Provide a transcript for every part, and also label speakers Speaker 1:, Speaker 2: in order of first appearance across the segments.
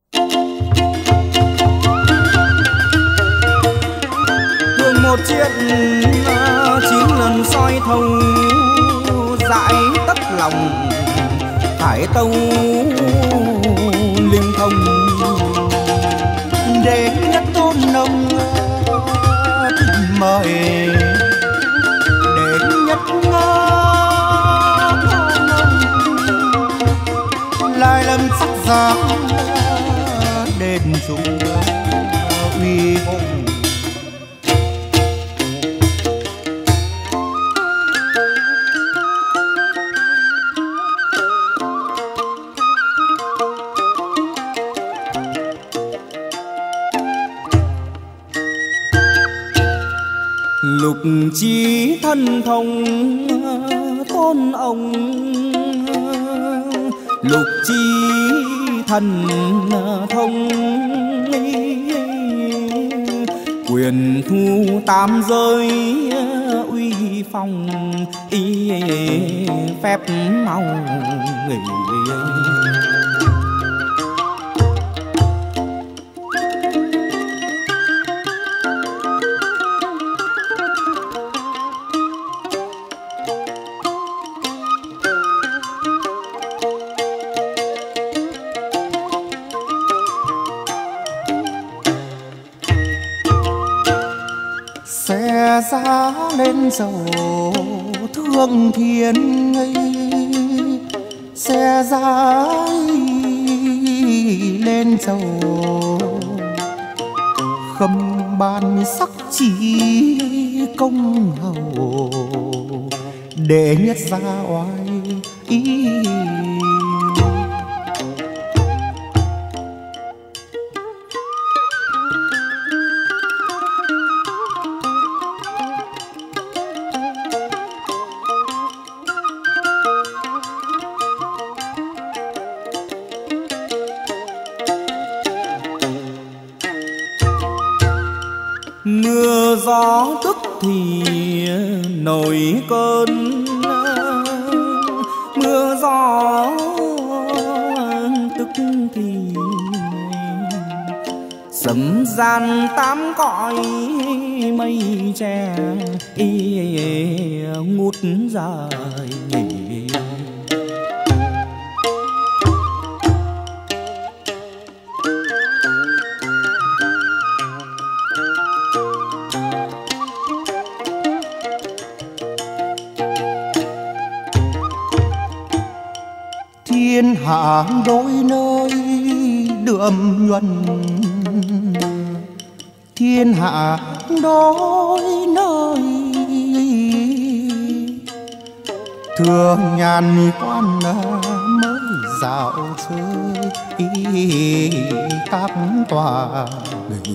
Speaker 1: Thường một chiếc 9 lần soi thấu, dãi tất lòng hải tâu liên thông.
Speaker 2: Để nhất tôn nông mời, để nhất lại lâm sắc giá đền trùng uy hùng.
Speaker 1: Lục chí thân thông tôn ông, lục chí thần thông quyền thu tam giới uy phong, phép mau nghỉ.
Speaker 2: Xe giá lên dầu thương thiên ngây, xe giá lên dầu khâm ban sắc chỉ công hầu, để nhất gia oai ý.
Speaker 1: Mưa gió tức thì nổi cơn, mưa gió tức thì sấm gian tám cõi mây che ngút dài.
Speaker 2: Thiên hạ đôi nơi đượm nhuần, thiên hạ đôi nơi thường nhàn quan mới dạo chơi các tòa nghỉ.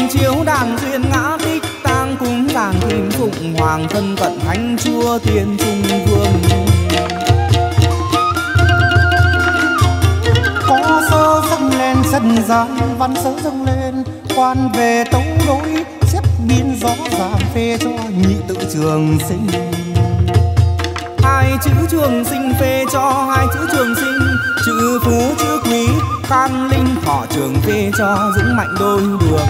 Speaker 1: chiếu đàn duyên ngã tích tang cúng dường kim phụng hoàng thân cận thánh chúa tiên trung vương.
Speaker 2: Có sơ dâng lên sân gian văn sớ dâng lên quan về tấu đối xếp biên rõ ràng phê cho nhị tự trường sinh.
Speaker 1: Hai chữ trường sinh phê cho hai chữ trường sinh, chữ phú chữ quý can linh thọ trường phê cho dũng mạnh đôi đường.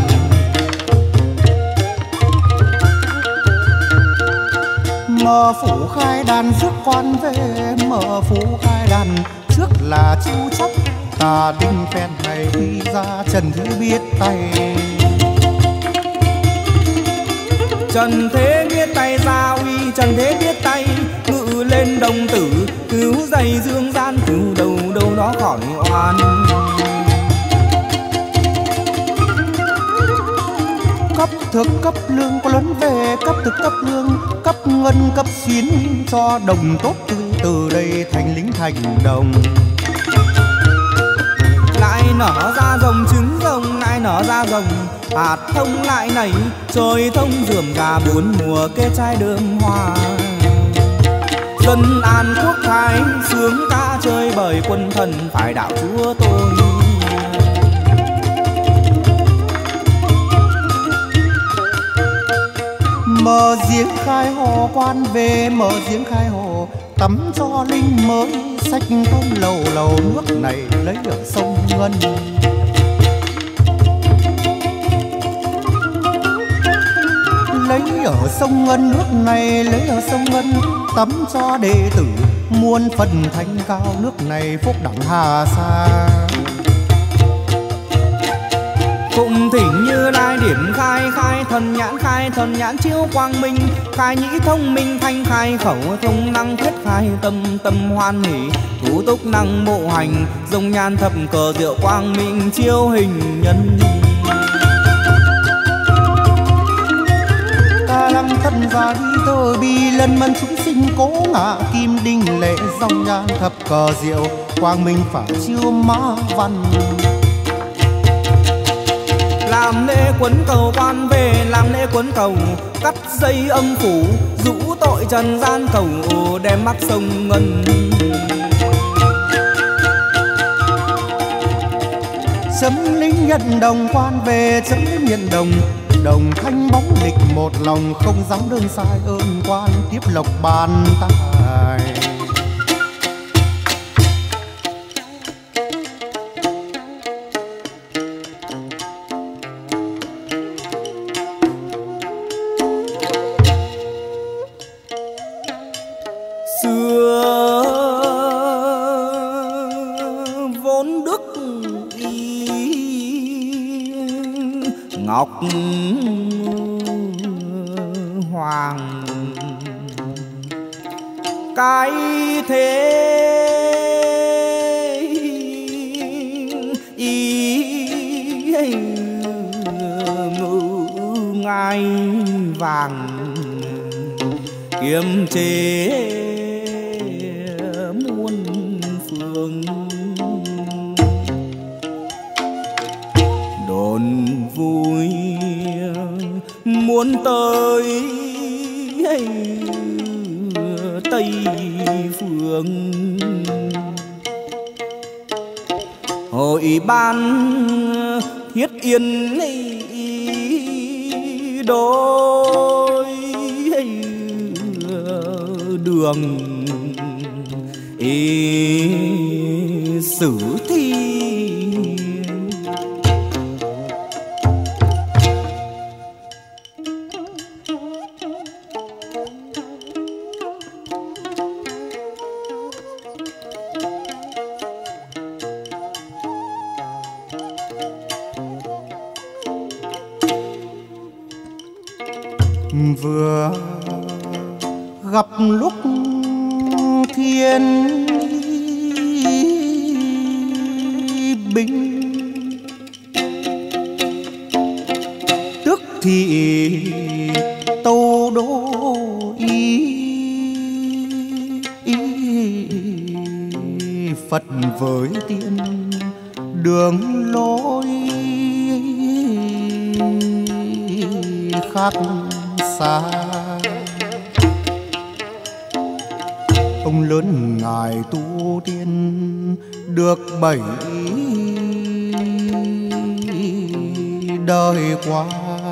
Speaker 2: Mở phủ khai đàn rước quan về, mở phủ khai đàn trước là chiêu chấp tà tinh phen này ra trần thứ biết tay.
Speaker 1: Trần thế biết tay gia uy, trần thế biết tay ngự lên đồng tử, cứu dày dương gian cứu đầu đâu đó khỏi oan.
Speaker 2: Cấp thực cấp lương có lớn về, cấp thực cấp lương cấp ngân cấp xuyến cho đồng tốt tươi, từ đây thành lính thành đồng.
Speaker 1: Lại nở ra rồng trứng rồng, lại nở ra rồng hạt thông lại nảy, trời thông rườm rà bốn mùa kết trái đơm hoa. Dân an quốc thái sướng ca chơi bởi quân thần phải đạo chúa tôi.
Speaker 2: Mở giếng khai hồ quan về, mở giếng khai hồ tắm cho linh mới, sách thông lầu lầu nước này lấy ở sông Ngân. Lấy ở sông Ngân nước này lấy ở sông Ngân, tắm cho đệ tử muôn phần thanh cao, nước này phúc đẳng hà sa.
Speaker 1: Phụng thỉnh Như Lai điểm khai, khai thần nhãn chiếu quang minh, khai nhĩ thông minh thanh, khai khẩu thông năng thuyết, khai tâm tâm hoan hỷ thủ túc năng bộ hành, dòng nhan thập cờ diệu quang minh chiếu hình nhân.
Speaker 2: Ta lăng thân ra đi tơ bi lần mân chúng sinh cố ngã kim đinh lệ, dòng nhan thập cờ diệu quang minh phải chiếu má văn.
Speaker 1: Làm lễ quấn cầu quan về, làm lễ quấn cầu cắt dây âm phủ, rũ tội trần gian cầu đem mắc sông Ngân.
Speaker 2: Chấm lính nhận đồng quan về, chấm lính nhận đồng đồng thanh bóng địch một lòng, không dám đơn sai ơn quan tiếp lộc ban tài.
Speaker 1: Ngọc Hoàng cái thế ngự ngai vàng kiềm chế muôn phương, đồn vui muốn tới Tây Phương. Hội ban thiết yên đôi đường sử thi.
Speaker 2: Vừa gặp lúc thiên binh, tức thì tâu đô Phật với tiên đường lối. khác xa. Ông lớn ngài tu tiên được 7 đời qua,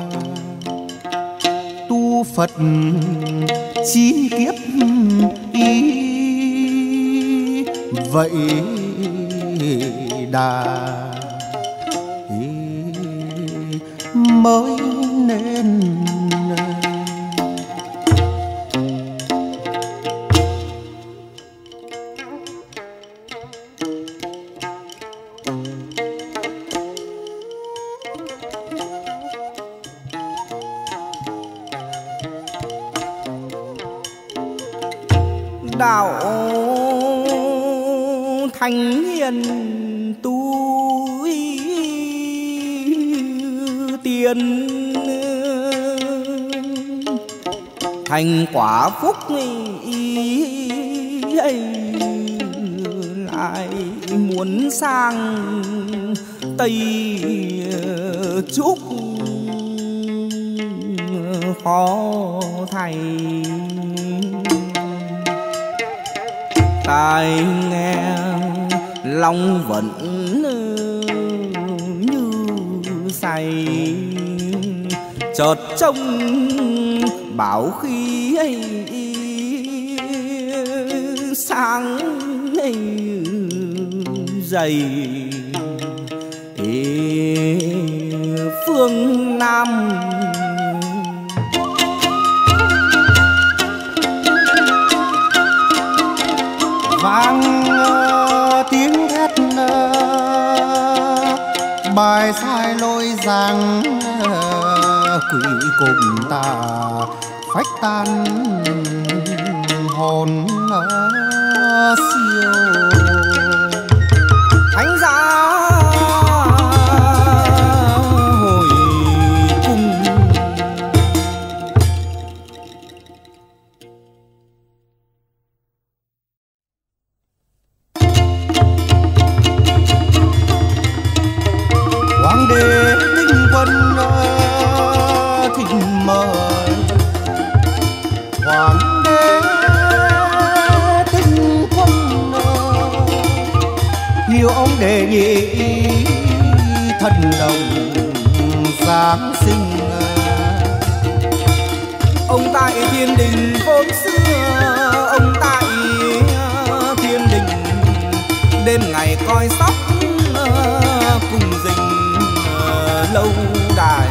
Speaker 2: tu Phật 9 kiếp ý vậy đà mới nên.
Speaker 1: Đạo thanh hiền tu tiên, thành quả phúc ấy lại muốn sang Tây Trúc khó thay. Tai nghe lòng vẫn như say, chợt trông bảo khí ấy sáng ấy dày phương Nam.
Speaker 2: Vang tiếng thét bài sai lôi giang, quỷ cùng ta phách tan hồn siêu.
Speaker 1: Thánh giá hồi cung,
Speaker 2: hoàng đế tinh quân thỉnh mời. Hoàng đế tinh quân hiểu ông đề nghị thần đồng giáng sinh.
Speaker 1: ông tại thiên đình vốn xưa, ông tại thiên đình đêm ngày coi sóc cùng dình lâu đài.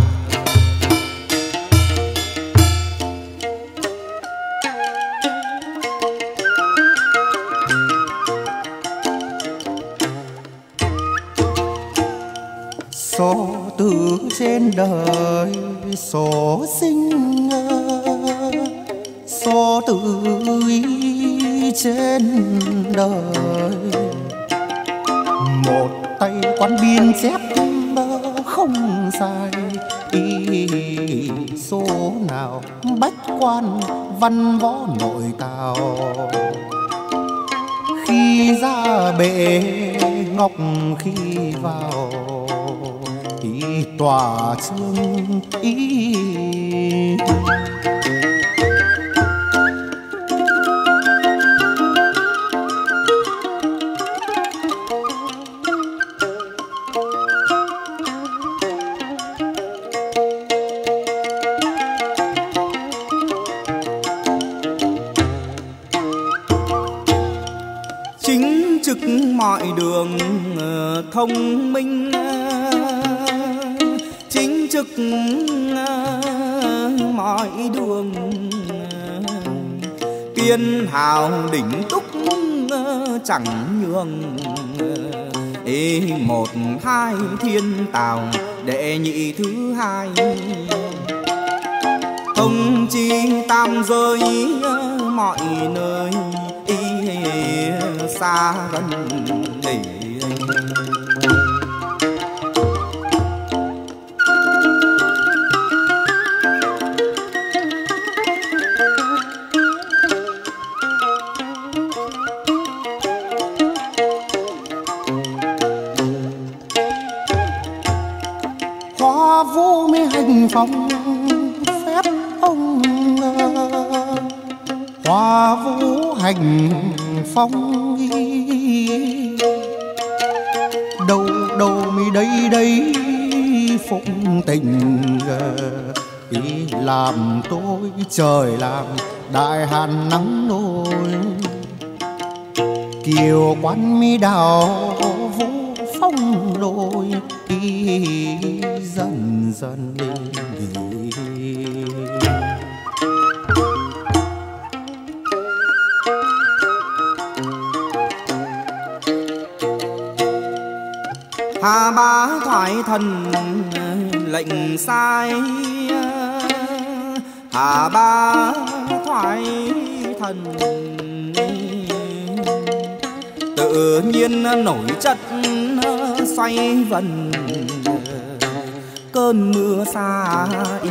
Speaker 2: Số tử trên đời số sinh, số tử trên đời. Một tay quan biên chép không sai, số nào bách quan văn võ nội tào. Khi ra bệ ngọc khi vào tòa chương
Speaker 1: chính trực mọi đường thông minh, chính trực mọi đường tiên hào đỉnh túc chẳng nhường. Một hai thiên tào đệ nhị thứ hai, thông chi tam giới mọi nơi xa gần để
Speaker 2: hoa vũ mới hành phong ông hoa vũ hành phong nghi. Đâu đâu mi đây đây phụng tình ý làm tôi trời làm đại hàn nắng nôi. Kiều quan mi đào vũ phong đôi dần dần đi.
Speaker 1: Hà Bá thoại thần lệnh sai, Hà Bá thoại thần tự nhiên nổi chất xoay vần, cơn mưa xa ý.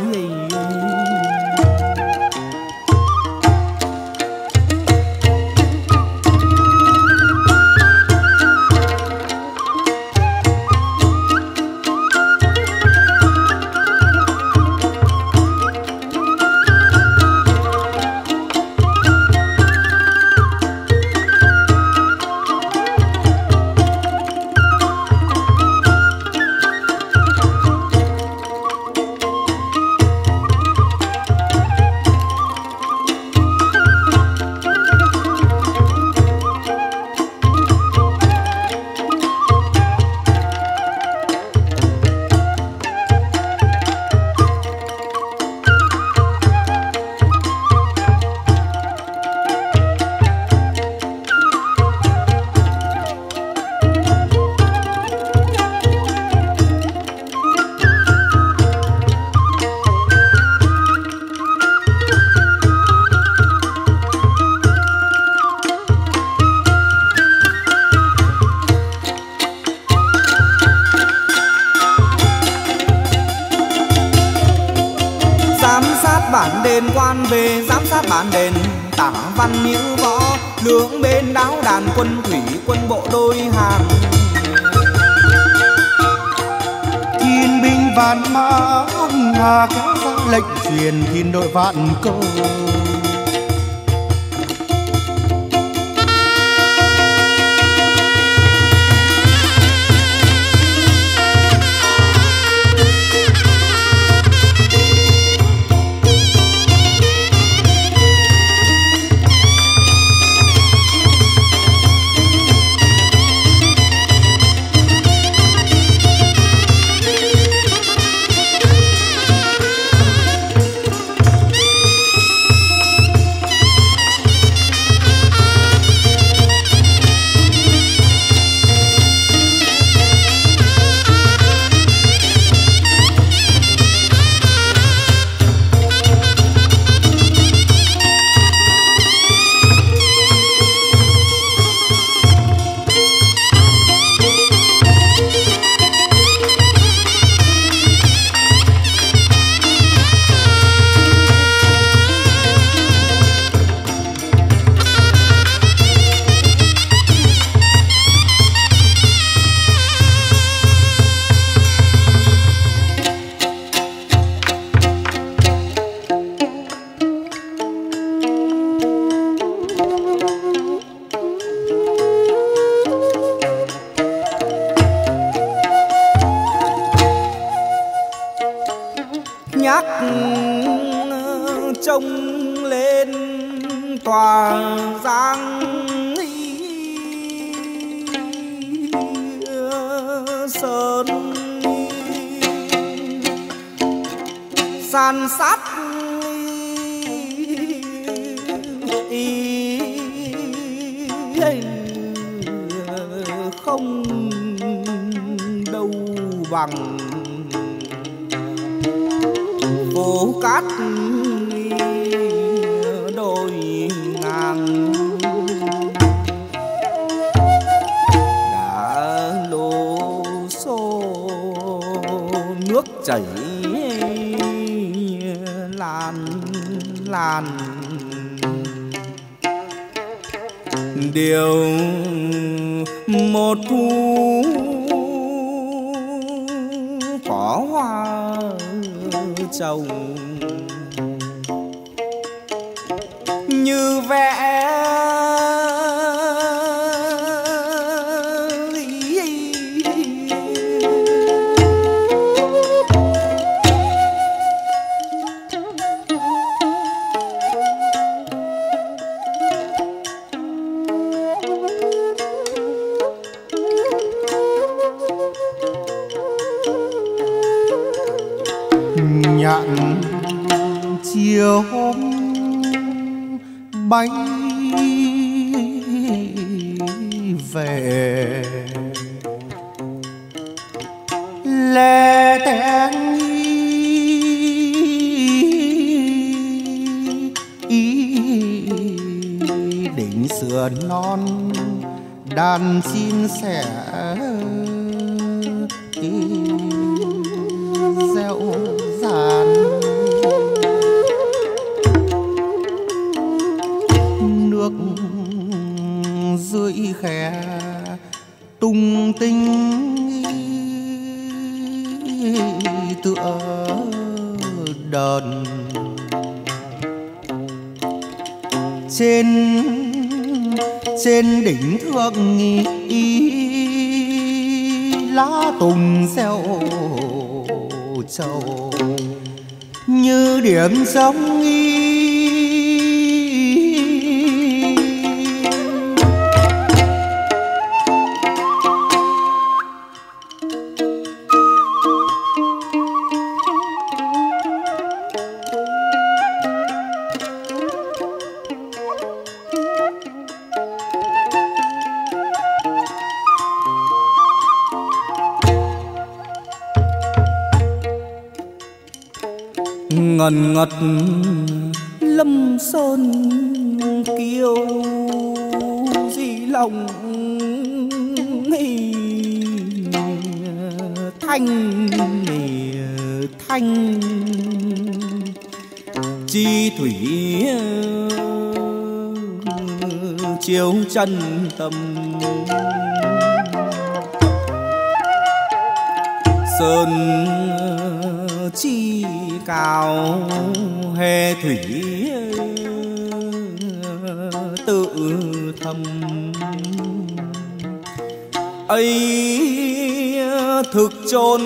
Speaker 2: bản đền quan về giám sát bản đền, tả văn như võ lưỡng bên đáo đàn quân thủy quân bộ đôi hàng. Thiên binh vạn mã ông Hà kéo ra lệnh truyền thiên đội vạn câu. Nhắc trông lên tòa giang sơn, san sát không đâu bằng phố cát đôi ngang. Đã lô xô nước chảy lan lan, điều một thu có hoa trồng.
Speaker 1: như vẽ
Speaker 2: nhạn chiều bay về lẻ tẻ đỉnh sườn non đàn chim sẻ reo ràn nước dưới khe tung tinh tựa đờn trên đỉnh thượng nghi lá tùng reo trầu như điểm giống
Speaker 1: ngần ngật lâm sơn kiêu di lòng thanh chi thủy chiếu chân tâm sơn chi cao hề thủy tự thầm ấy thực chốn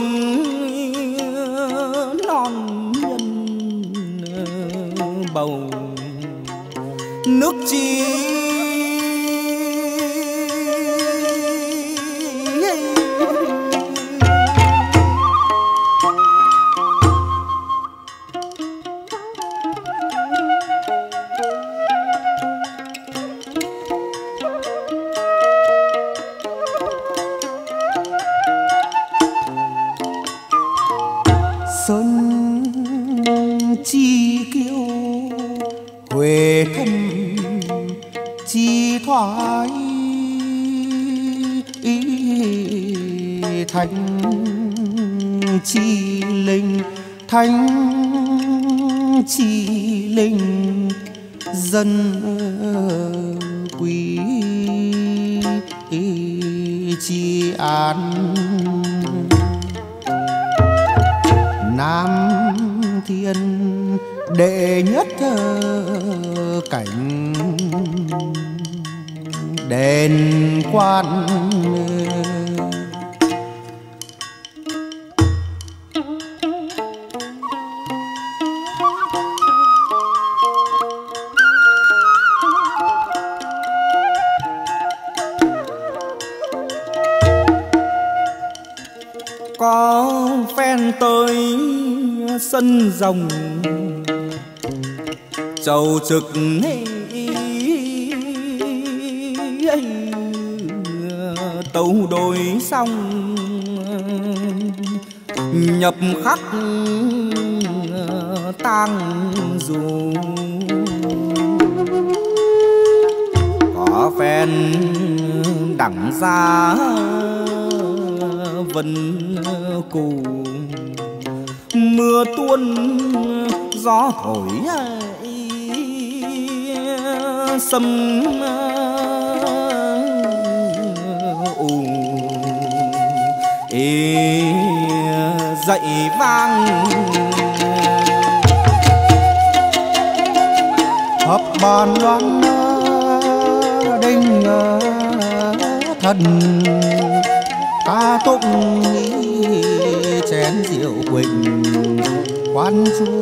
Speaker 1: non nhân bầu nước chi
Speaker 2: sơn chi kiêu huệ thân chi thoái thánh chi linh thánh chi linh dân quý chi an Nam Thiên đệ nhất cảnh đền quan
Speaker 1: có phen tới sân rồng chầu trực tấu đôi xong nhập khắc tang dù có phen đẳng ra vân cù mưa tuôn gió thổi sấm dậy vang
Speaker 2: hấp bàn loan đinh thần ta túc chén rượu quỳnh quan chú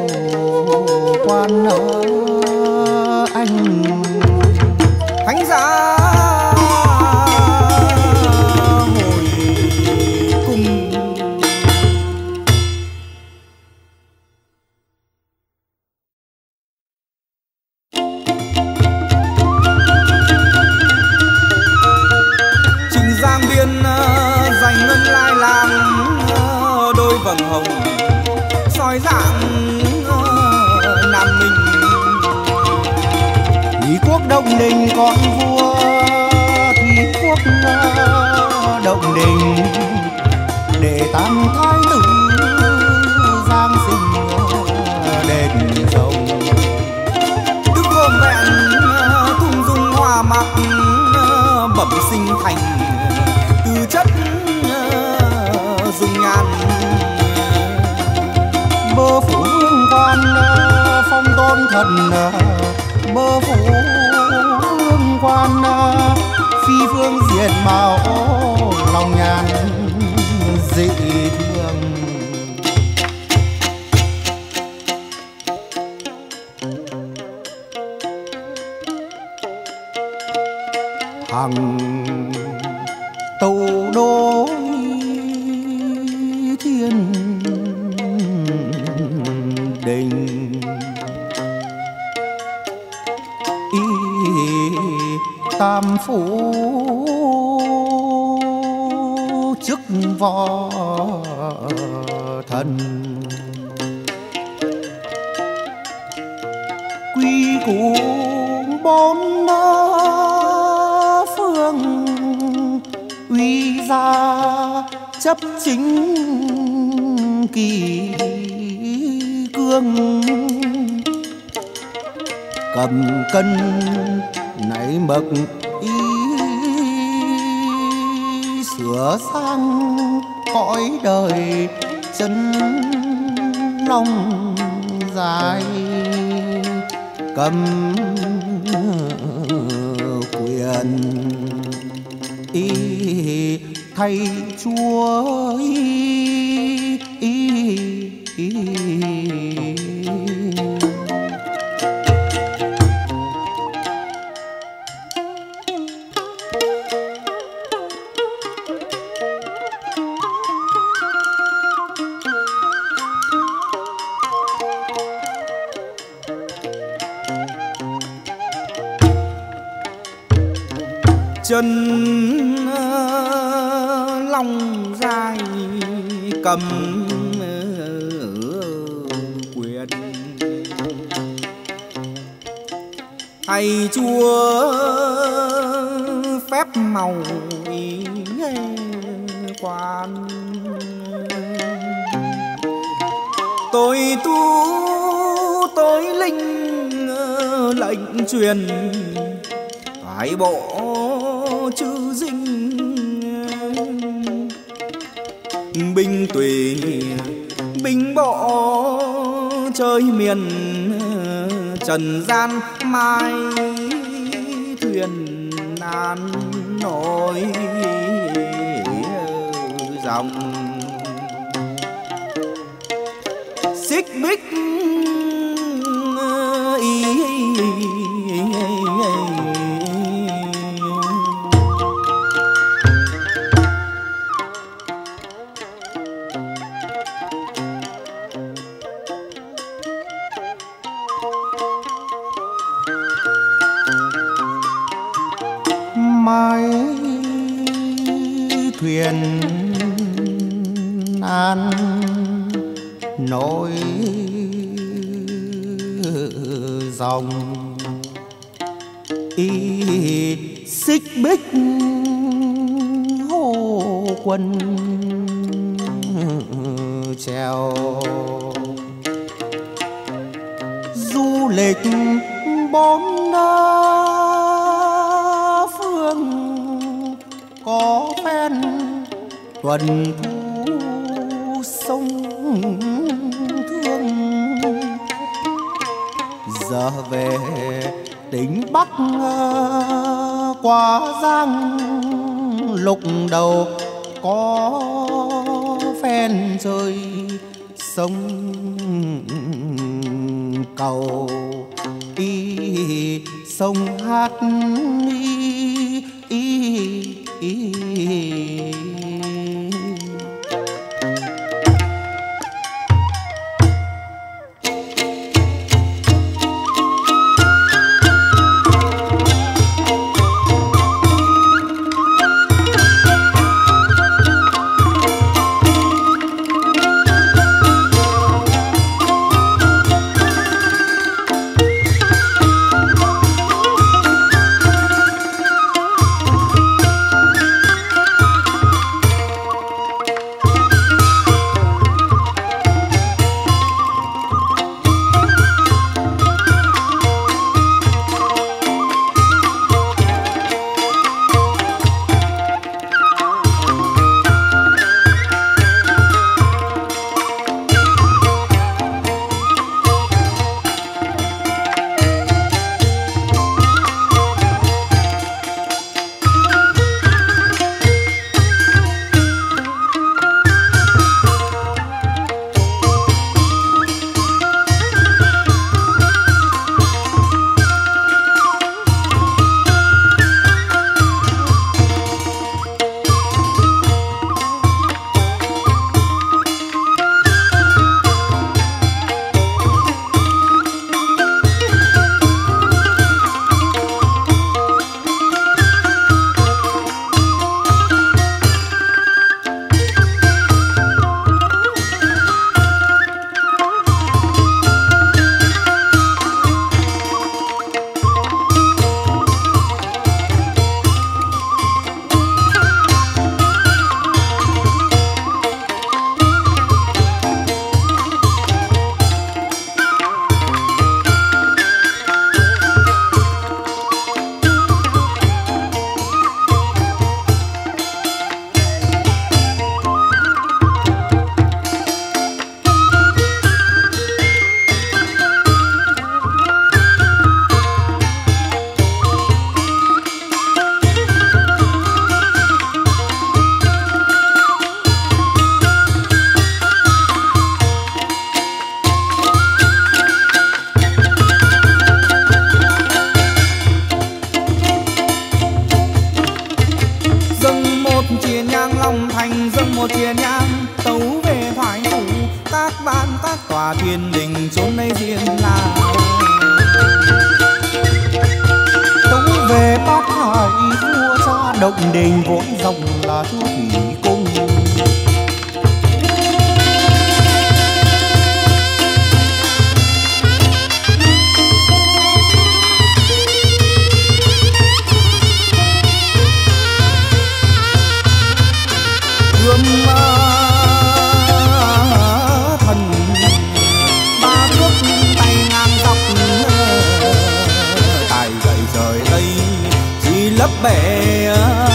Speaker 2: quan anh
Speaker 1: thánh giá hồi cùng. Trình Giang Biên dành ngân lai làm đôi vầng hồng soi dạng Nam Minh.
Speaker 2: Thủy quốc Đông Đình con vua Thủy quốc Đông Đình để tam thái tử giang sinh đền rồng.
Speaker 1: Đức gồm vẹn thung dung hoa mặc bẩm sinh thành từ chất dung nhan.
Speaker 2: Bơ phủ hương quan phong tôn thần bơ phủ hương quan phi phương diện mạo lòng nhàn dị thương. Hằng tâu đối thiên đình tam phủ chức võ thần quy củ bốn phương uy gia chấp chính kỳ cương cầm cân nảy mực ý sửa sang cõi đời chân long dài cầm quyền ý thay chúa ý.
Speaker 1: Chân long dài cầm quyền thầy chúa phép màu ý quan. Tôi tu tôi linh lệnh truyền phải bộ chữ dinh binh tùy binh bộ chơi miền trần gian mai thuyền nan nổi dòng xích bích
Speaker 2: mái thuyền an nổi dòng y xích bích hồ quân treo du lịch bốn phương có phen tuần thu sông thương giờ về tỉnh Bắc qua Giang lục đầu có phen chơi sông cầu y sông hát y
Speaker 1: thiên đình chốn đây riêng là
Speaker 2: tấu về Bát Hải vua cha động đình vốn rộng là Chu Thủy Cung.
Speaker 1: lấp bể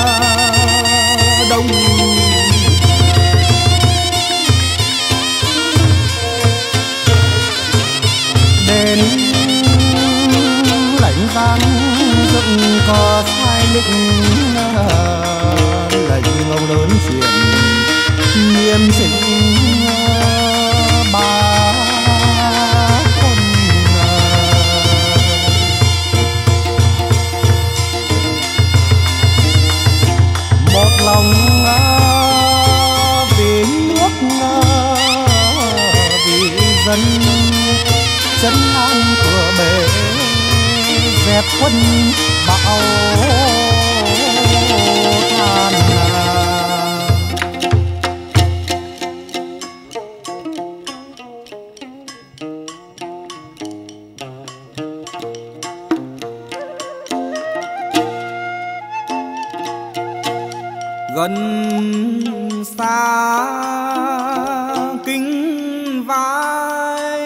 Speaker 1: đông
Speaker 2: đến lãnh giang dựng có sai lĩnh lệnh ngầu lớn chuyện nghiêm chỉnh ba con một lòng vì nước vì dân chân an cửa bể dẹp quân bão than.
Speaker 1: gần xa kính vai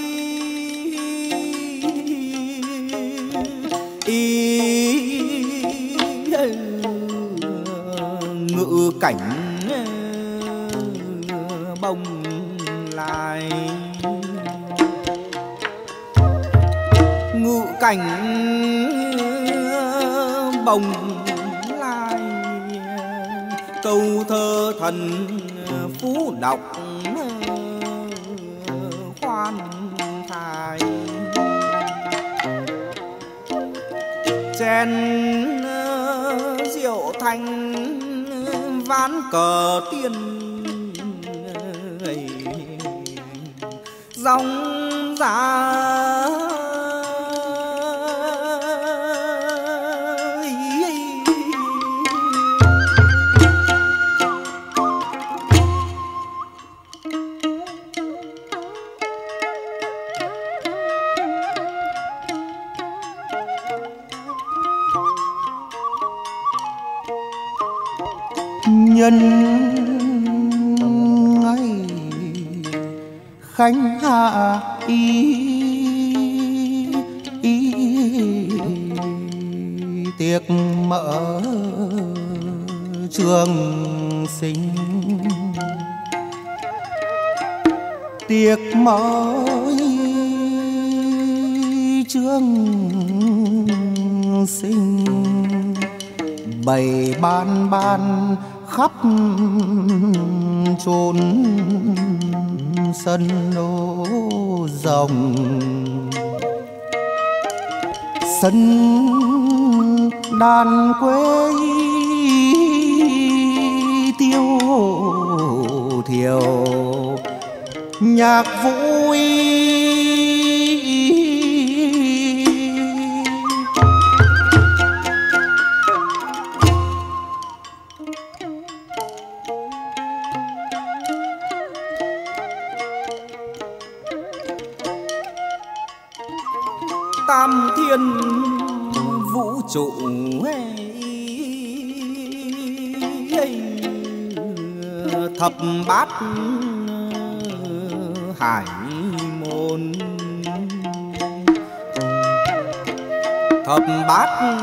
Speaker 1: ngự cảnh bồng lai cảnh bồng lai, câu thơ thần phú đọc khoan thai. Chén rượu thanh ván cờ tiên, dòng giá
Speaker 2: nhân ngày khánh hạ tiệc mở trường sinh, tiệc mở trường sinh, bày ban ban khắp chốn sân ô rồng. Sân đàn quê tiêu thiểu, nhạc vui
Speaker 1: tam thiên vũ trụ thập bát hải môn, thập bát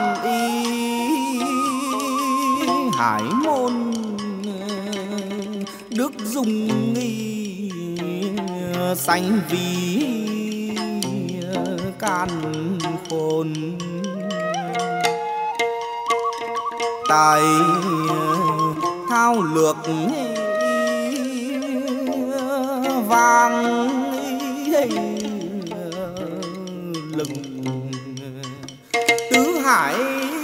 Speaker 1: hải môn đức dung sanh vì can khôn. Tài thao lược vang lừng tứ hải,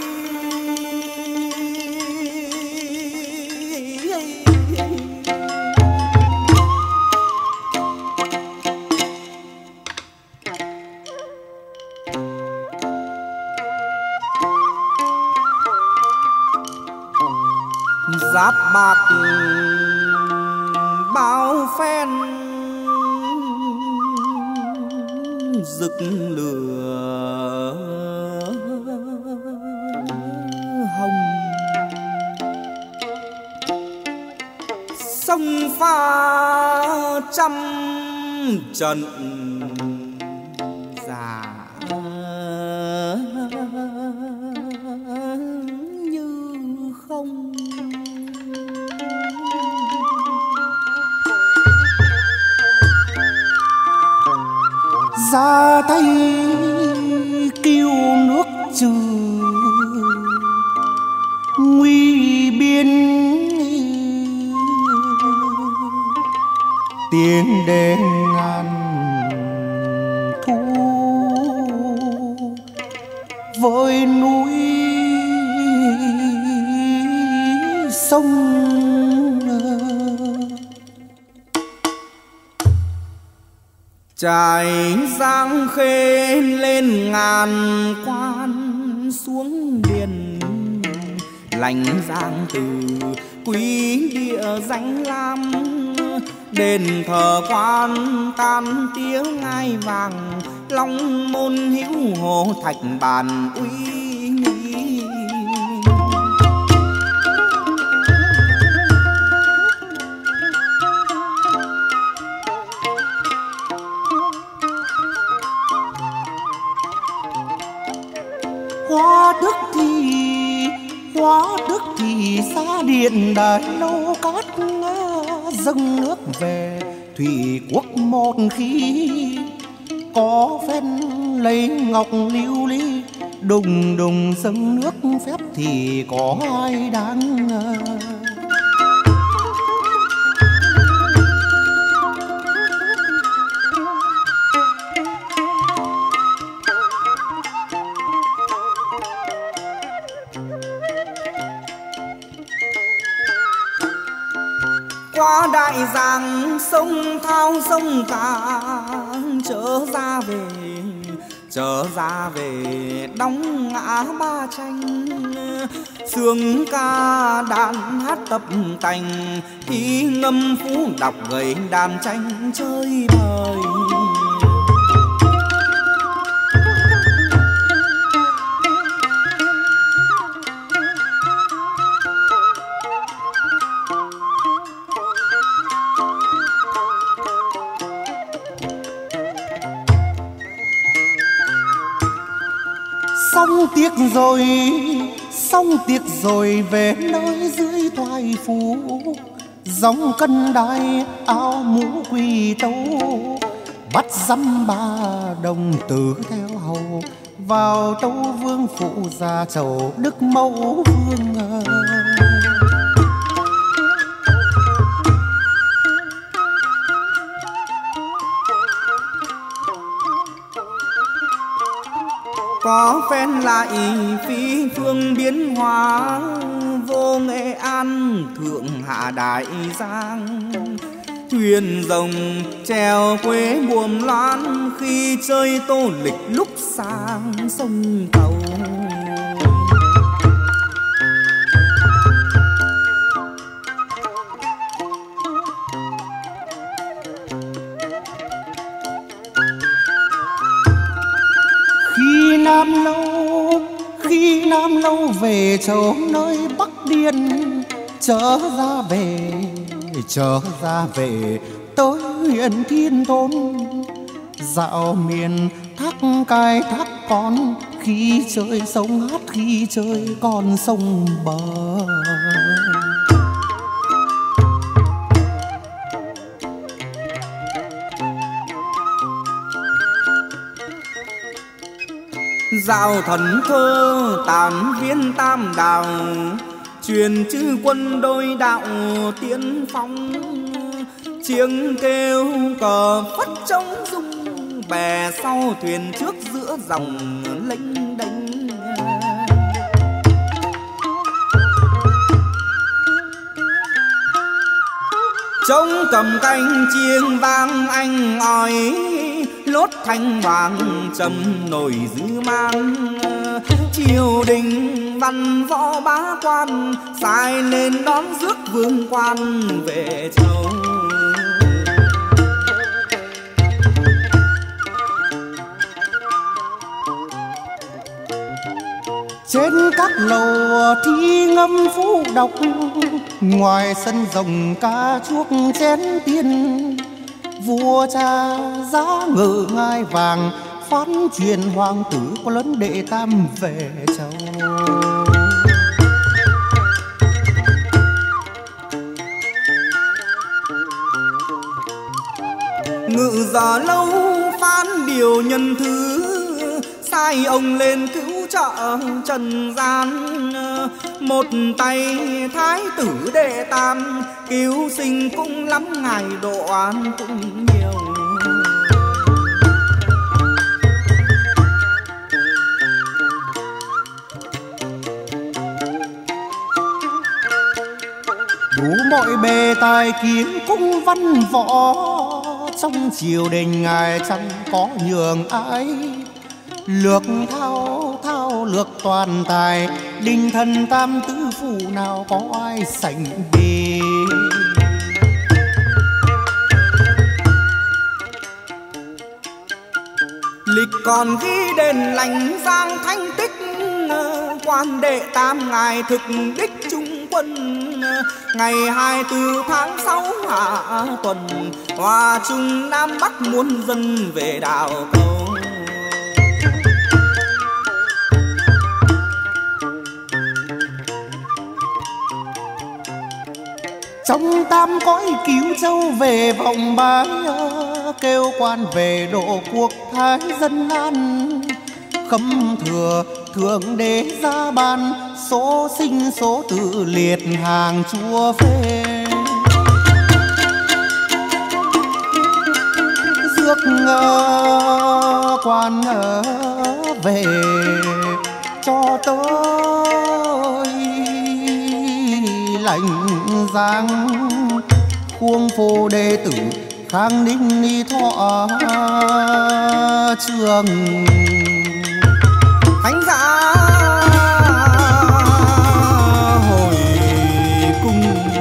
Speaker 1: giáp bạc bao phen rực lửa hồng, sông pha trăm trận già như không.
Speaker 2: Ra tay cứu nước trừ nguy biên, tiếng đền ngàn thu với núi sông.
Speaker 1: Trải giang khê lên ngàn quan, xuống biển lành giang từ quý địa danh lam. Đền thờ quan tan tiếng ngai vàng, long môn hữu hồ thạch bàn uy nghi.
Speaker 2: Hóa đức thì xa điện đài lâu cát dâng nước về thủy quốc một khi có phen lấy ngọc lưu ly, đùng đùng dâng nước phép thì có ai đáng
Speaker 1: qua đại giang sông thao sông cả, trở ra về đóng ngã ba tranh. Sương ca đàn hát tập tành, thi ngâm phú đọc gầy đàn tranh chơi bời.
Speaker 2: Xong tiếc rồi về nơi dưới thoại phú, dòng cân đai áo mũ quỳ tấu, bắt dăm ba đồng tử theo hầu, vào tấu vương phụ gia chầu đức mẫu vương.
Speaker 1: Có phen lại phi phương biến hóa, vô Nghệ An thượng hạ đại giang. Thuyền rồng treo quế buồm loan, khi chơi tô lịch lúc sang sông Cầu.
Speaker 2: Khi Nam Lâu về chỗ nơi Bắc Điên, trở ra về tới huyện Thiên Thôn, dạo miền thác cai thác con, khi chơi sông hát khi chơi con sông bờ.
Speaker 1: Dạo thần thơ tàn viên tam đào, truyền chư quân đôi đạo tiên phong. Chiêng kêu cờ phất trống rung, bè sau thuyền trước giữa dòng lênh đênh. Trống cầm canh chiêng vang anh ỏi, lốt thanh vàng trầm nổi dư man. Triều đình văn võ bá quan, sai lên đón rước vương quan về châu.
Speaker 2: Trên các lầu thi ngâm phú đọc, ngoài sân rồng ca chuốc chén tiên. Vua cha giá ngự ngai vàng, phán truyền hoàng tử có lớn đệ tam về châu.
Speaker 1: Ngự giờ lâu phán điều nhân thứ, sai ông lên cứu trợ trần gian. Một tay thái tử đệ tam, cứu sinh cũng lắm ngài độ oan cũng nhiều.
Speaker 2: Đủ mọi bề tài kiến cũng văn võ, trong triều đình ngài chẳng có nhường ai. Lược thao lược toàn tài, đình thần tam tứ phụ nào có ai sánh bì.
Speaker 1: Lịch còn ghi đền lành giang thanh tích, quan đệ tam ngài thực đích trung quân. Ngày 24 tháng 6 hạ tuần, hòa trung Nam Bắc muôn dân về đảo cầu.
Speaker 2: Trong tam cõi cứu châu về vòng bái, kêu quan về độ cuộc thái dân an. Khâm thừa thượng đế ra ban, số sinh số tử liệt hàng chúa phê. Rước quan về cho tới lành giang, khuông phô đệ tử khang ninh ni thọ trường.
Speaker 1: Thánh giá hồi cung.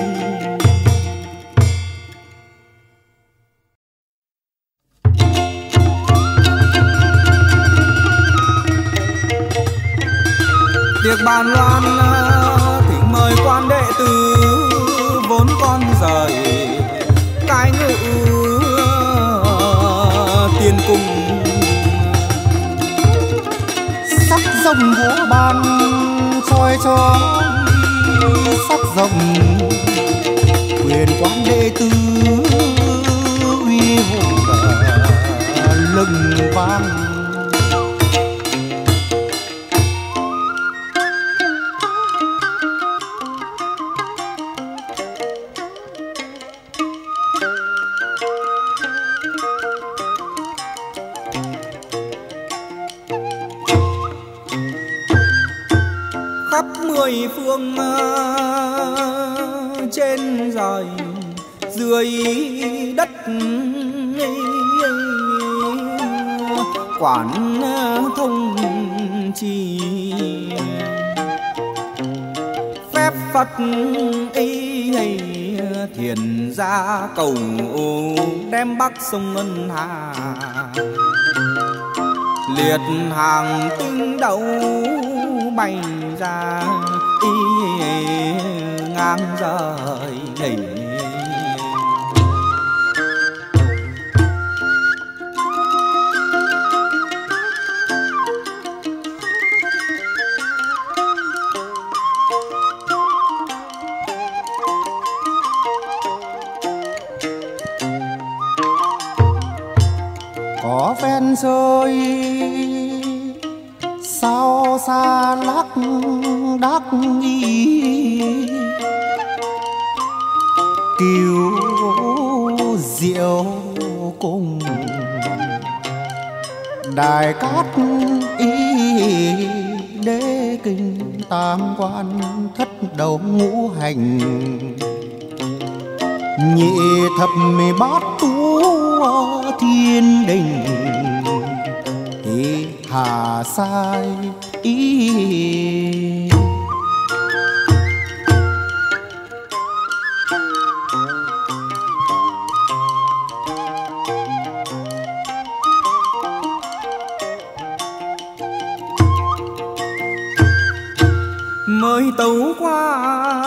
Speaker 1: Tiệc bàn loan thỉnh mời quan đệ tử, vốn con rời cái ngự tiên cung.
Speaker 2: Sắc rồng vỗ ban soi cho sắc rồng, quyền quan đệ tử uy hùng lừng vang.
Speaker 1: Khắp mười phương trên trời dưới đất, quản thông trì phép Phật ý thiền gia cầu đem bắc sông Ngân Hà. Liệt hàng tinh đấu bay ra ngang rời.
Speaker 2: Có ven rơi sao xa lắc đắc nghi, kiều diệu cùng đài cát y đế kinh tam quan thất đầu ngũ hành, nhị thập bát tú thiên đình hà sai ý.
Speaker 1: Mới tấu qua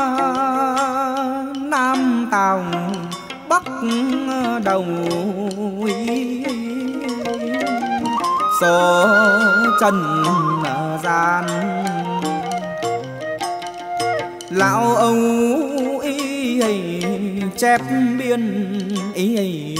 Speaker 1: Nam Tào Bắc Đầu số trần gian, lão âu ý chép biên ý.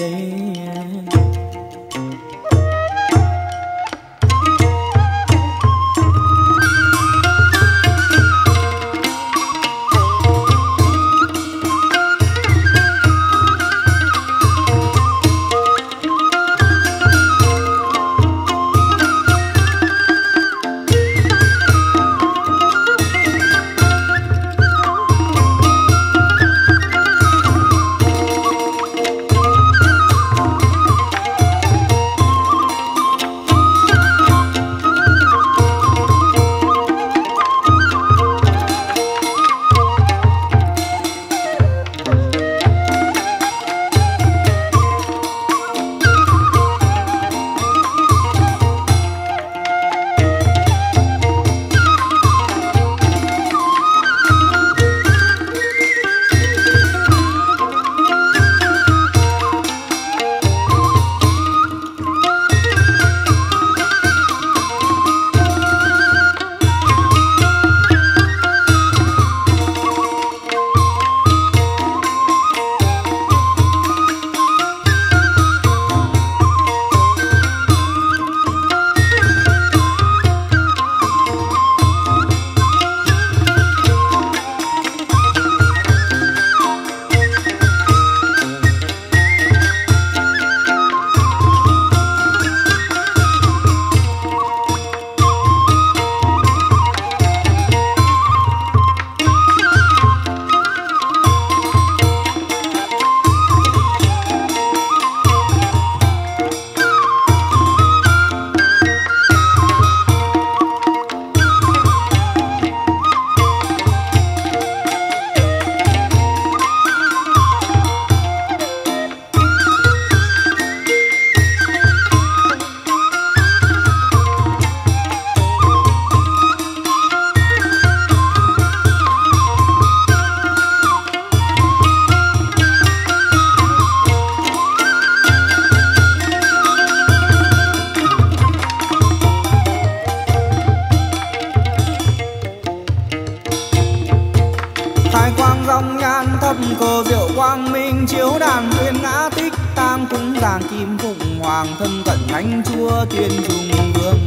Speaker 1: nàng kim phụng hoàng thân cận thánh chúa tiên trung vương.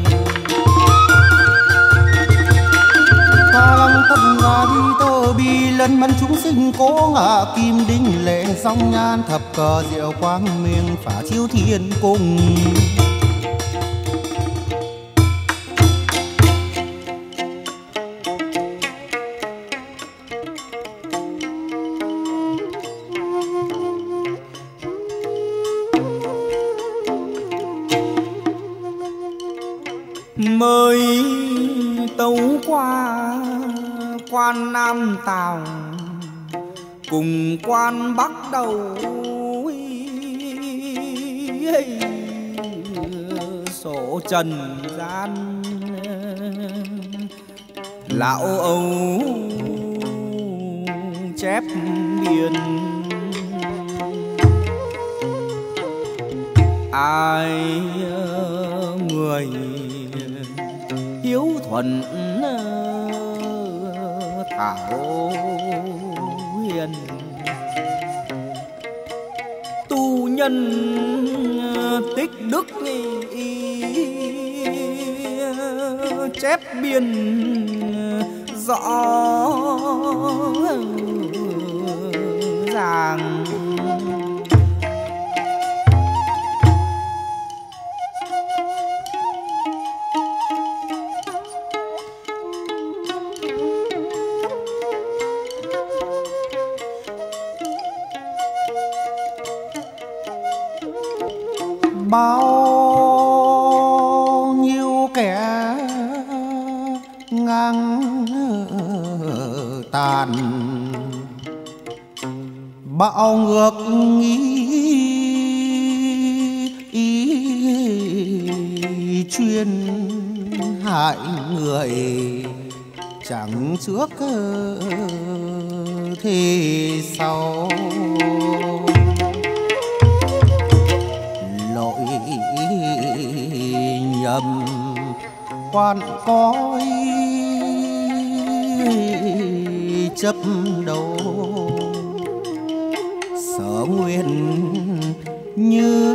Speaker 2: Ta lăng thân ngà đi tơ bi lân mân chúng sinh cố ngã kim đinh lệ song nhan thập cờ diệu quang miên phả chiếu thiên cung.
Speaker 1: Mới tấu qua quan Nam Tào cùng quan Bắc Đầu sổ trần gian lão Âu chép biên. Ai người hiếu thuận thảo hiền, tu nhân tích đức chép biên rõ ràng.
Speaker 2: Bao nhiêu kẻ ngang tàn, bạo ngược ý chuyên hại người chẳng trước thì sau. Lỗi nhầm quan cõi chấp đầu, sở nguyện như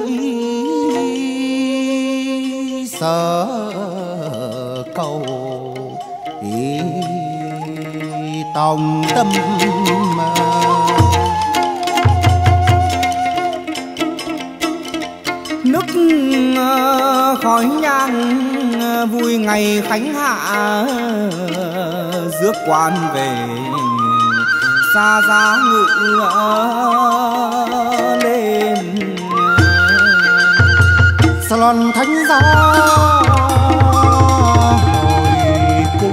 Speaker 2: ý sở cầu ý tòng tâm mà.
Speaker 1: Nức khói nhang vui ngày khánh hạ, rước quan về xa giá ngự lên.
Speaker 2: Salon thánh giá hồi cung.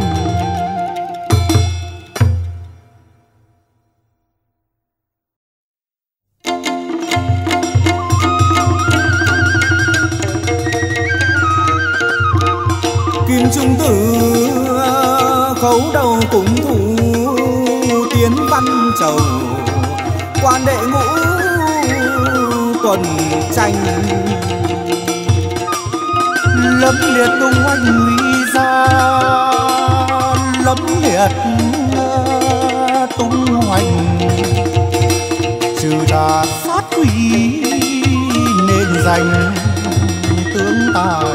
Speaker 1: Kim trung tử khấu đầu cúng thủ, tiến văn chầu quan đệ ngũ tuần tranh.
Speaker 2: Lấm liệt tung oanh nguy ra, lấm liệt tung hoành, trừ tà sát quỷ nên danh tướng tài.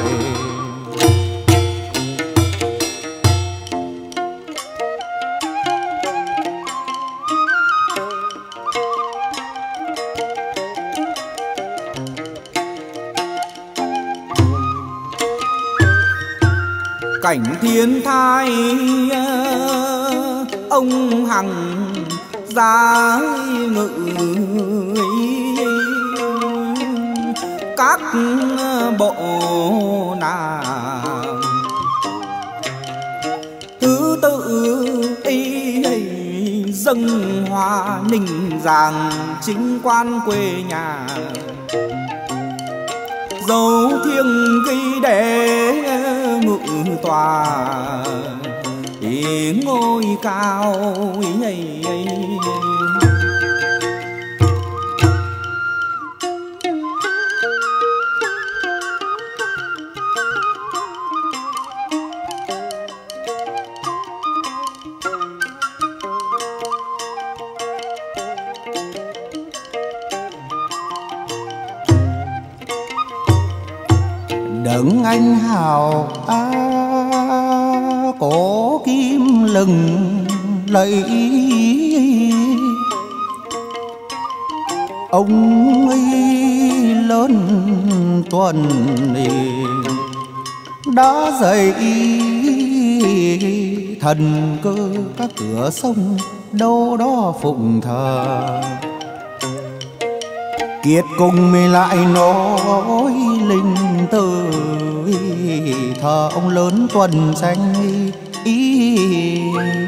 Speaker 1: Cảnh thiên thai ông hằng giá ngự, các bộ nàng thứ tự dâng hoa ninh giàng chính quan quê nhà. Dấu thiêng ghi để ngự tòa ý ngôi cao ấy.
Speaker 2: những anh hào cổ kim lừng lẫy. Ông ấy lớn tuần đã dậy thần cơ các cửa sông đâu đó phụng thờ. Kiệt cùng mình lại nói linh từ thờ ông lớn tuần xanh ý.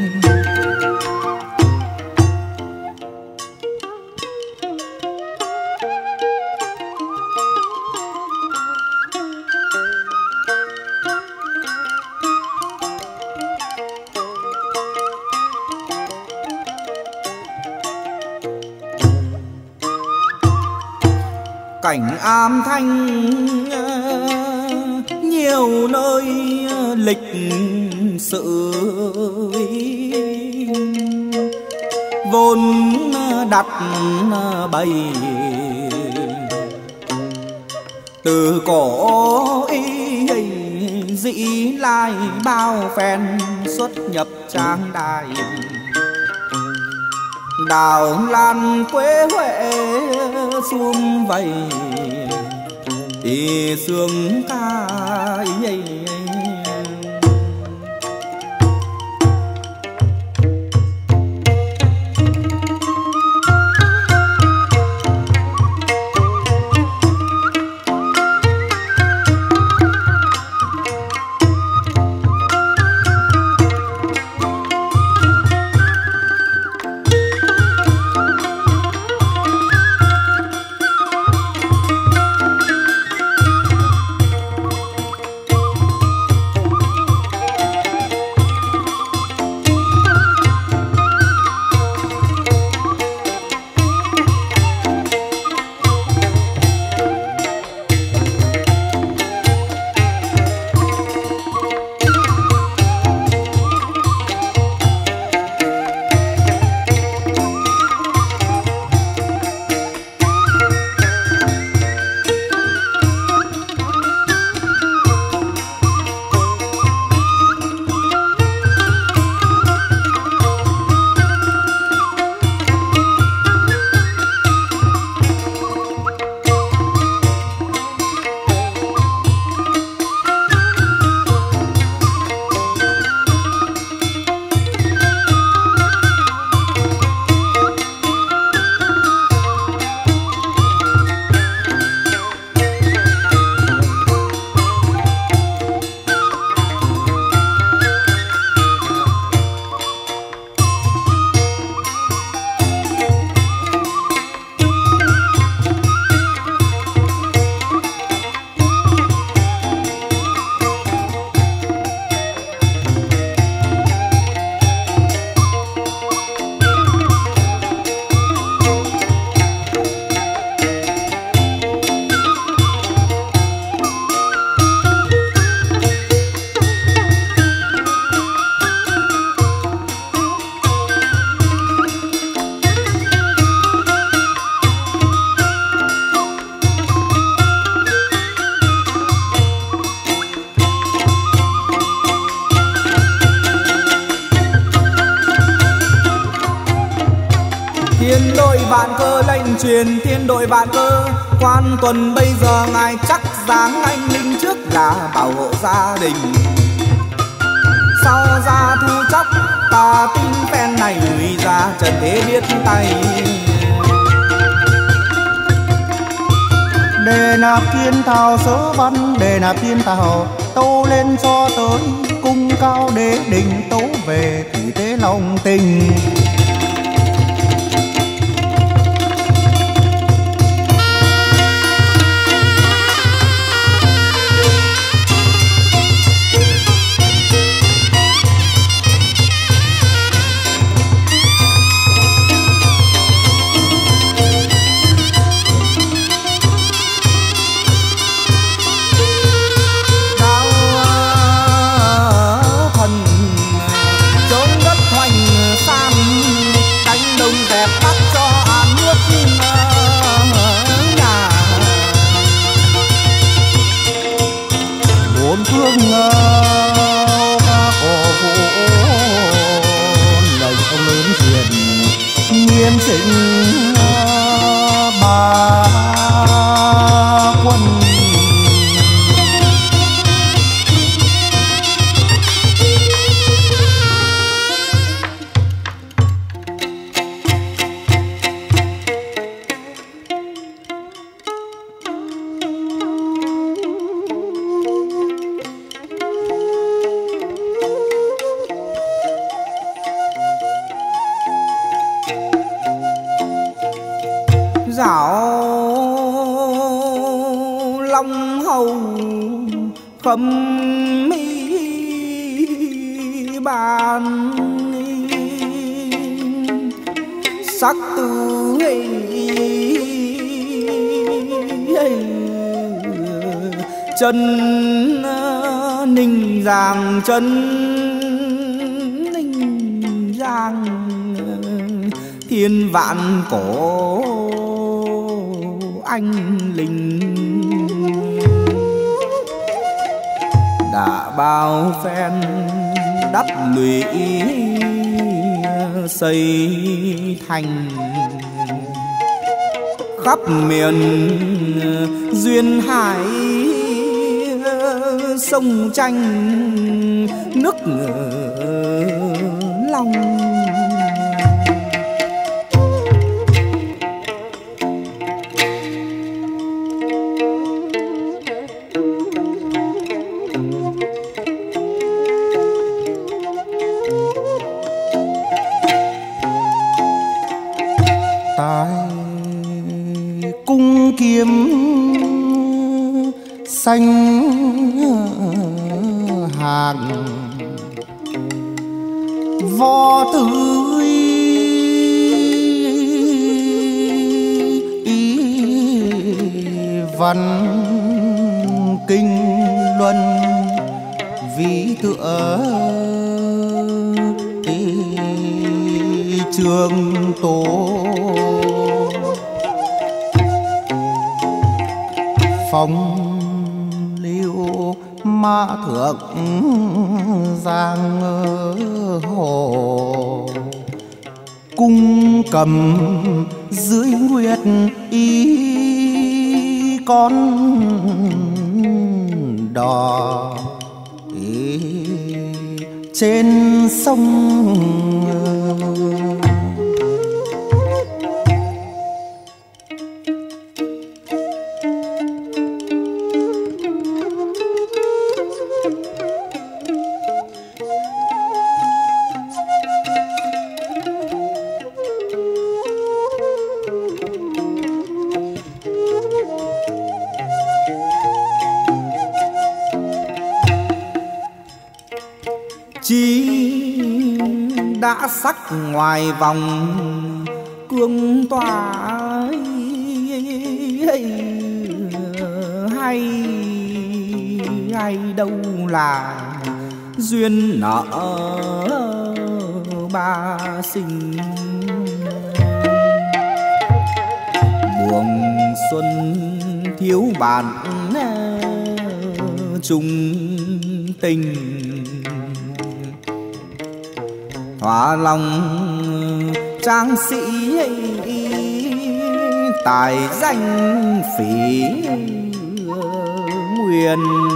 Speaker 1: Cảnh Am Thanh nhiều nơi lịch sự vốn đặt bày từ cổ dĩ lai bao phen xuất nhập trang đài. Đào lan quê Huệ xuông vầy thì sương ca Thiên đội vạn cơ lệnh truyền thiên đội vạn cơ. Quan tuần bây giờ ngài chắc dáng anh linh trước là bảo hộ gia đình. Sau ra thu chóc ta tin phen này gửi ra trần thế biết tay.
Speaker 2: Đề nạp thiên thảo sớ văn, đề nạp thiên thảo tâu lên cho tới cung cao đế đình tấu về thủy tế lòng tình.
Speaker 1: Chốn đất hoành san
Speaker 2: thương cổ vũ lời ông lớn truyền nghiêm chỉnh ba quân.
Speaker 1: Dạo long hầu khâm mỹ bàn sắc tư chân ninh giang, chân ninh giang thiên vạn cổ anh linh. Đã bao phen đắp lũy xây thành, khắp miền duyên hải sông tranh nước long.
Speaker 2: Cung kiếm xanh hàng võ tươi văn kinh luân ví tựa trường tố. Phong lưu mã thượng giang hồ, cung cầm dưới nguyệt ý con đò trên sông.
Speaker 1: Chi đã sắc ngoài vòng cương tỏa hay hay đâu là duyên nợ ba sinh. Buồng xuân thiếu bạn chung tình, Hóa lòng trang sĩ tài danh phỉ nguyên.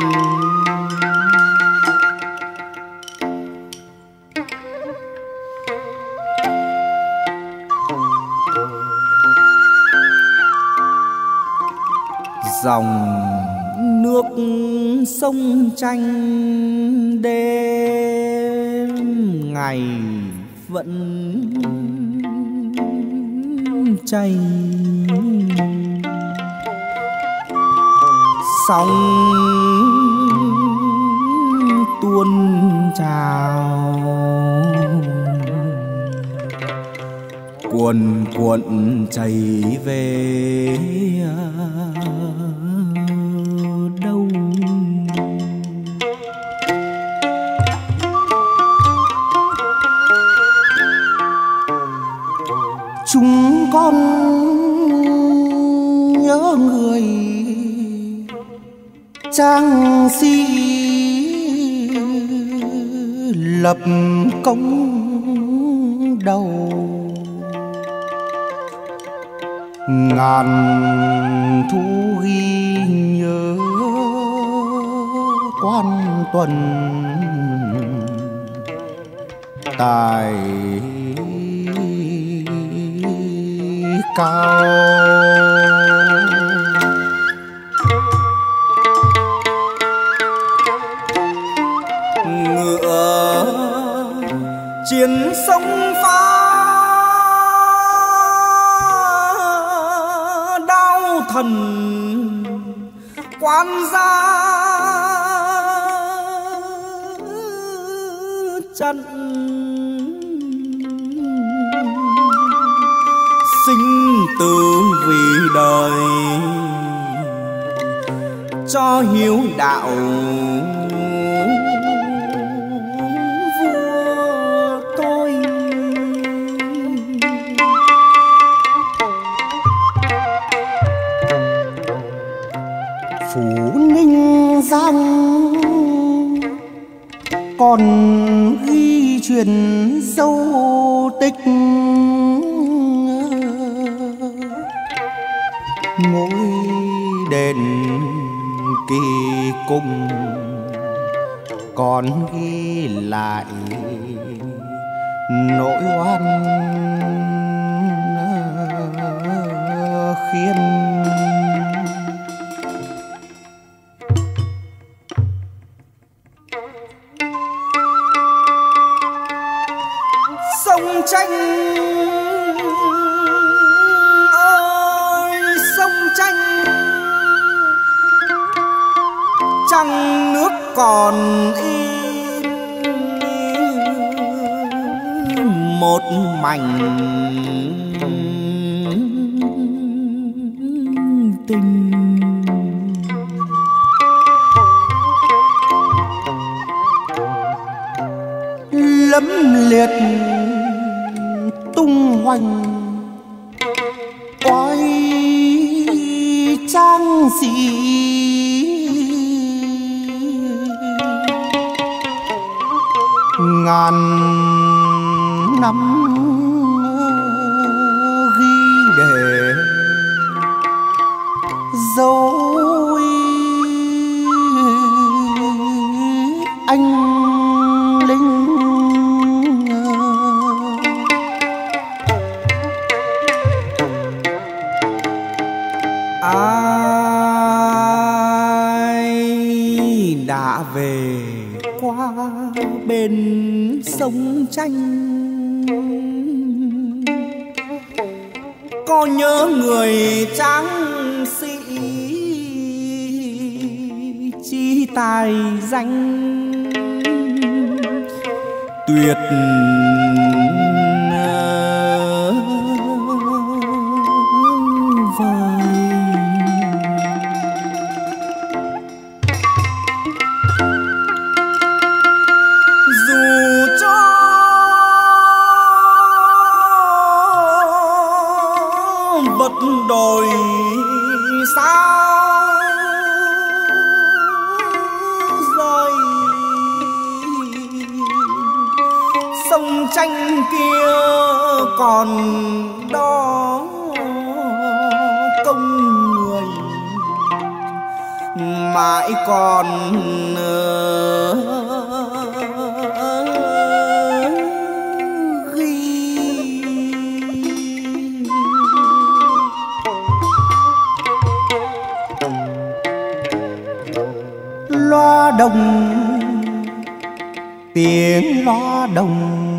Speaker 1: Dòng nước sông tranh đêm ngày vẫn chảy, sóng tuôn trào cuồn cuộn chảy về đâu.
Speaker 2: Chúng con nhớ người trang sĩ lập công đầu, ngàn thu ghi nhớ quan tuần tài cao.
Speaker 1: Ngựa chiến sông pha đau thần quan gia trận, sinh tử vì đời cho hiếu đạo vua tôi.
Speaker 2: Phủ Ninh Giang còn ghi truyền dấu tích, ngôi đền kỳ cung còn ghi lại nỗi oan khiên.
Speaker 1: Sông Tranh ơi sông Tranh, trăng nước còn in một mảnh tình.
Speaker 2: Lẫm liệt tung hoành oai trang sĩ, ngàn năm ghi để dấu anh linh.
Speaker 1: Ai đã về qua bên sông Tranh, có nhớ người tráng sĩ chi tài danh tuyệt vời. Dù cho vật đổi sao rời, sông Tranh kia còn đó công người mãi còn
Speaker 2: loa đồng, tiếng loa đồng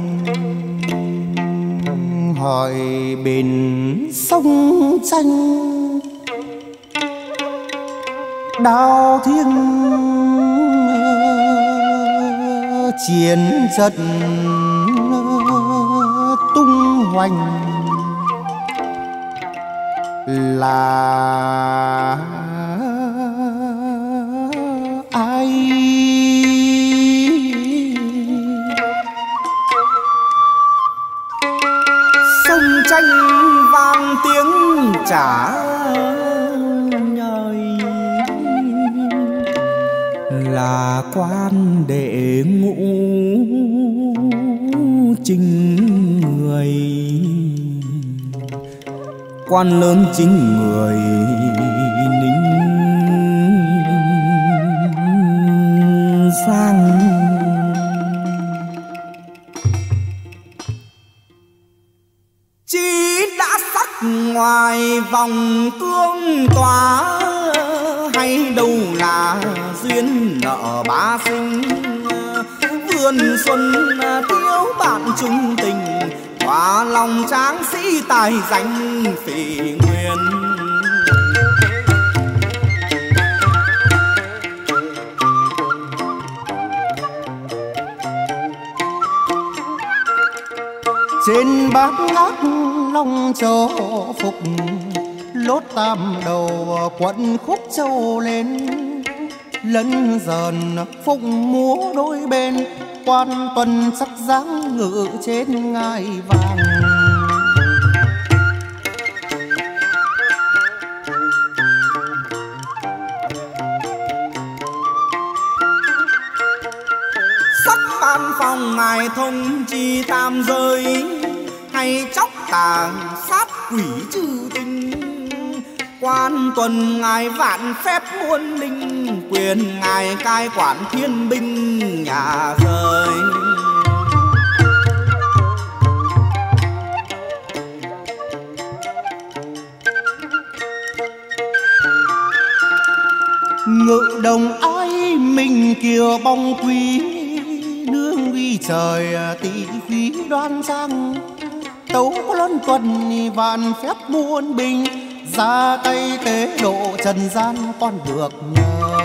Speaker 2: hỏi bên sông Tranh, đao thiên chiến trận tung hoành là ai.
Speaker 1: Sông Tranh vang tiếng trả nhời, là quan đệ ngũ chính người, quan lớn chính người Ninh Giang. Chỉ đã sắc ngoài vòng cương tỏa, hay đâu là duyên nợ ba sinh. Vườn xuân thiếu bạn chung tình, hòa lòng tráng sĩ tài danh phỉ nguyên.
Speaker 2: Trên bát ngát Long Châu phục, lốt tam đầu quận khúc châu lên. Lân dần phụng múa đôi bên, quan tuần sắc dáng ngự trên ngai vàng.
Speaker 1: Sắc ban phòng ngài thông chi tam giới, hay chóc tàng sát quỷ trừ tình. Quan tuần ngài vạn phép muôn linh, quyền ngài cai quản thiên binh nhà rời.
Speaker 2: Ngự đồng ái mình kiều bóng quý, nương uy trời tỷ khí đoan trang. Tấu luân tuần vạn phép muôn bình, ra tay tế độ trần gian con được nhờ.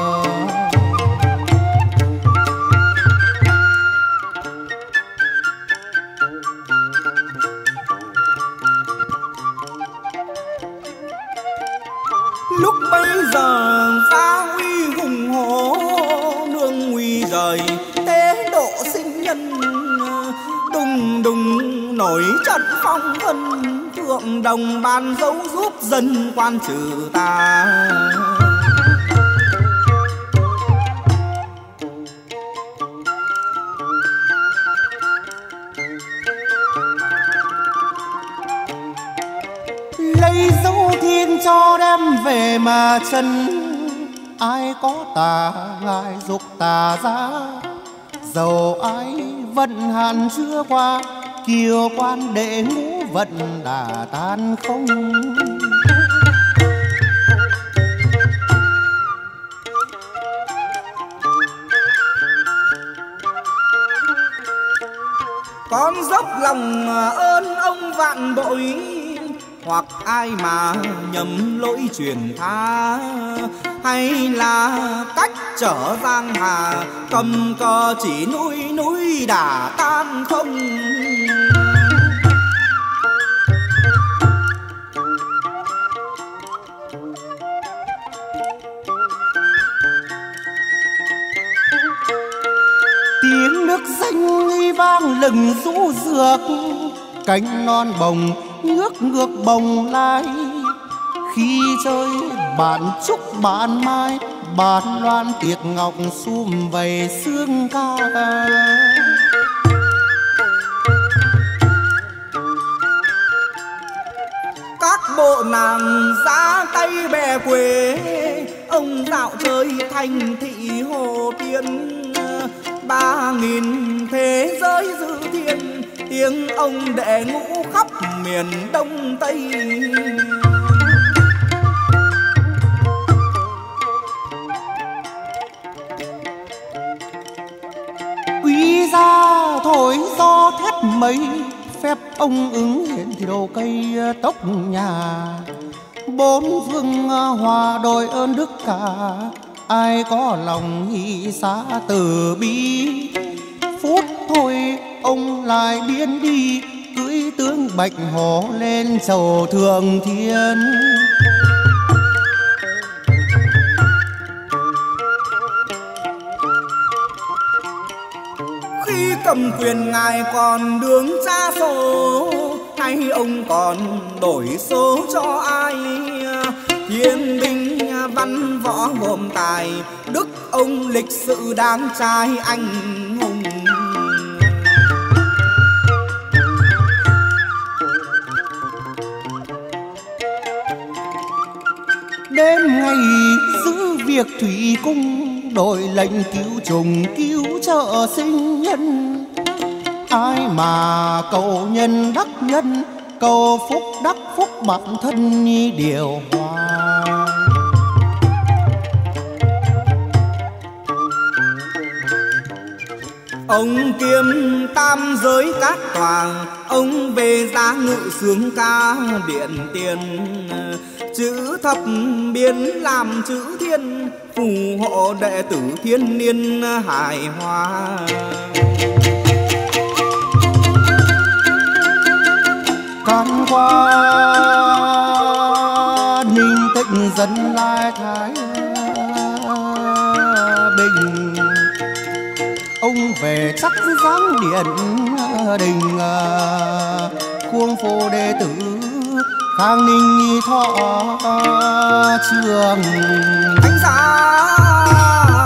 Speaker 1: Lúc bấy giờ gia uy hùng hổ, nương uy rời tế độ sinh nhân. Đùng đùng nổi trận phong vân, thượng đồng ban dấu giúp dân quan trừ ta.
Speaker 2: Lấy dấu thiên cho đem về mà chân, ai có tà ngài dục tà ra. Dầu ai vận hạn chưa qua, kiều quan đệ ngũ vận đã tan không.
Speaker 1: Con dốc lòng ơn ông vạn bội, hoặc ai mà nhầm lỗi truyền tha, hay là cách trở giang hà, cầm cờ chỉ núi đã tan không.
Speaker 2: Tiếng nước danh vang lừng rũ dược, cánh non bồng ngước ngược bồng lai. Khi chơi bạn trúc bạn mai, bạn loan tiệc ngọc sum vầy sương ca.
Speaker 1: Các bộ nàng ra tay bè quê, ông dạo chơi thành thị hồ tiên. 3000 thế giới dư thiên, tiếng ông đệ ngũ khắp miền Đông Tây.
Speaker 2: Quý gia thổi gió thét mây, phép ông ứng hiện thì đồ cây tốc nhà. Bốn phương hòa đôi ơn đức cả, ai có lòng hy xá từ bi. Phút thôi ông lại biến đi, cưỡi tướng bạch hổ lên chầu thượng thiên.
Speaker 1: Khi cầm quyền ngài còn đường tra số, hay ông còn đổi số cho ai? Thiên binh văn võ gồm tài, đức ông lịch sự đáng trai anh hùng.
Speaker 2: đêm ngày giữ việc thủy cung, đội lệnh cứu trùng cứu trợ sinh nhân. Ai mà cầu nhân đắc nhân, cầu phúc đắc phúc bản thân như điều hòa.
Speaker 1: Ông kiếm tam giới các tòa, ông về giá ngự sướng ca điện tiền. Chữ thập biến làm chữ thiên, phù hộ đệ tử thiên niên hài hòa.
Speaker 2: Can qua ninh tịnh dân lai thái bình, ông về chắc dáng điện đình. Khuông phô đệ tử khang ninh thọ trường.
Speaker 1: Thánh giá